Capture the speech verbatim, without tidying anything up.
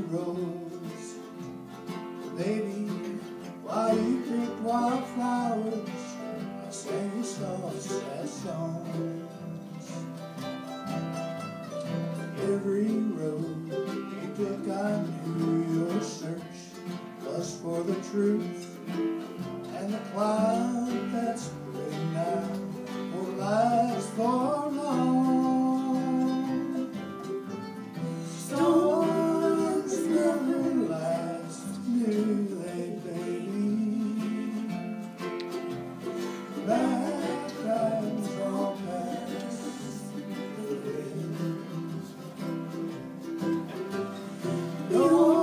rose. Baby, why do you pick wildflowers and sing soft, sad songs? Every road you took, I knew your search was for the truth, and the cloud that's spreading now won't last for long. Storms never last, do they, baby? Bad times all pass, the winds. No